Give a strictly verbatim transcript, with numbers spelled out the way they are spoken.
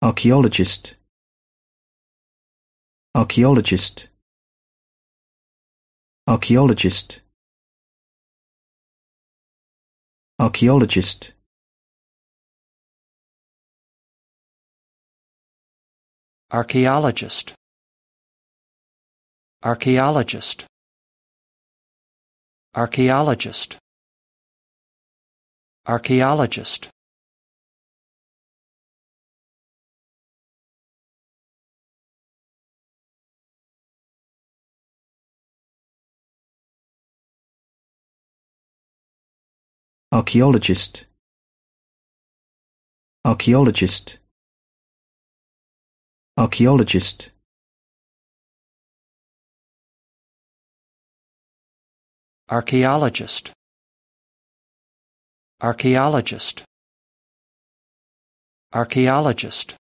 archaeologist, archaeologist, archaeologist, archaeologist, archaeologist, archaeologist, archaeologist, archaeologist, archaeologist, archaeologist, archaeologist, archaeologist, archaeologist, archaeologist,